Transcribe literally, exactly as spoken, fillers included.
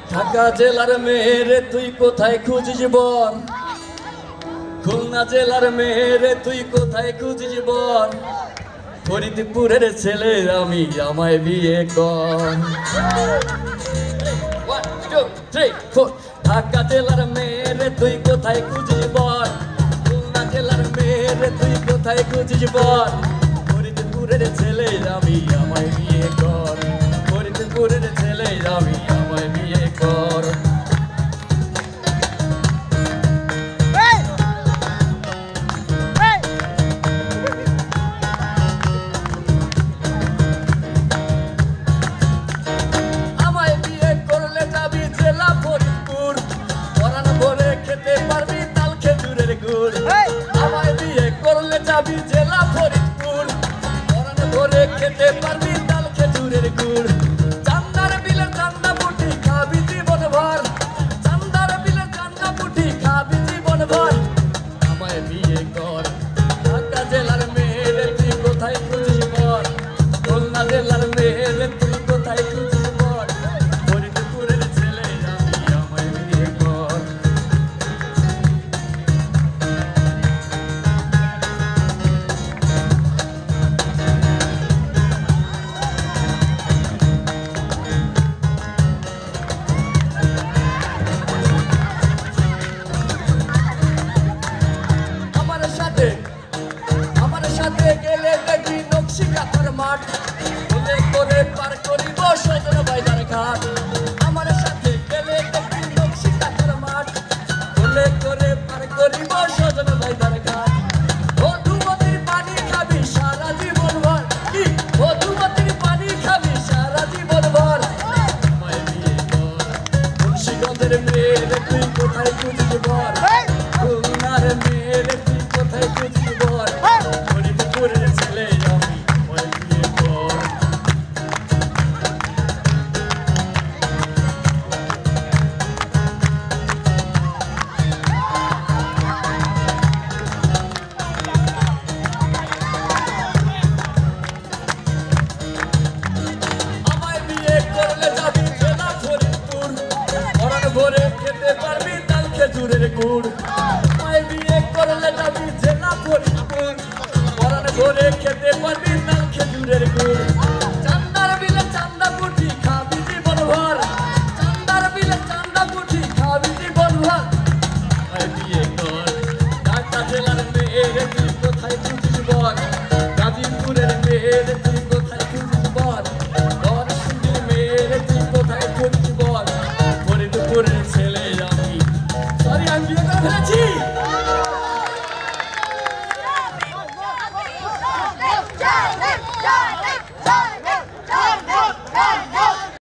ঢাকা জেলার মেয়েরে তুই কোথায় খুঁজিস বল, খুলনা জেলার মেয়েরে তুই কোথায় খুঁজিস বল, ফরিদপুরের ছেলে আমি আমায় বিয়ে কর। One, two, three, four. Dhaka জেলার মেয়েরে তুই কোথায় খুঁজিস বল, খুলনা জেলার মেয়েরে তুই কোথায় খুঁজিস বল, ফরিদপুরের ছেলে আমি আমায় বিয়ে কর, ফরিদপুরের ছেলে আমি আমায় বিয়ে কর। আমায় বিয়ে করলে যাবি জেলা ফরিদপুর, পরাণ ভরে খেতে পারবি তাল খেজুরের গুড়। আমায় বিয়ে করলে যাবি জেলা ফরিদপুর, পরাণ ভরে খেতে পারবি তাল খেজুরের গুড়। চান্দার বিলের চান্দা পুটি খাবি জীবন ভর, চান্দার বিলের চান্দা পুটি খাবি জীবন ভর। আমায় বিয়ে কর। ঢাকা জেলার মেয়েরে তুই কোথায় খুঁজিস বল, খুলনা জেলার মেয়েরে তুই কোথায় খুঁজিস বল, ফরিদপুরের ছেলে আমি আমায় বিয়ে কর। আমার সাথে আমার সাথে গেলে দেখবি নকশি কাঁথার মাঠ, বলে করে পার করিব সদর বাইদার ঘাট। আমার সাথে গেলে দেখবি নকশি কাঁথার মাঠ, বলে করে পার করিব সদর বাইদার ঘাট। মধুমতির পানি খাবি সারা জীবন ভর, কি মধুমতির পানি খাবি সারা জীবন ভর। আমায় বিয়ে কর। মুন্সিগঞ্জের মেয়েরে তুই কোথায় খুঁজিস বল, খুলনার মেয়েরে তুই কোথায় খুঁজিস বল, ফরিদপুরের ছেলে আমি আমায় বিয়ে কর। আমায় বিয়ে করলে যাবি জেলা ফরিদপুর, পরাণ ভরে খেতে পারবি তাল খেজুরের গুড়। আমায় বিয়ে করলে যাবি জেলা ফরিদপুর, পরাণ ভরে খেতে পারবি তাল খেজুরের গুড়। চান্দার বিলে চান্দা পুটি খাবি জীবন ভর, চান্দার বিলে চান্দা পুটি খাবি জীবন ভর। আমায় বিয়ে কর। ঢাকা জেলার মেয়েরে তুই কোথায় খুঁজিস বল, গাজীপুরের মেয়েরে তুই কোথায় খুঁজিস বল, নরসিংদীর মেয়েরে তুই কোথায় খুঁজিস বল, ফরিদপুরের ছেলে আমি। সরি আমি বিয়ে করে ফেলেছি।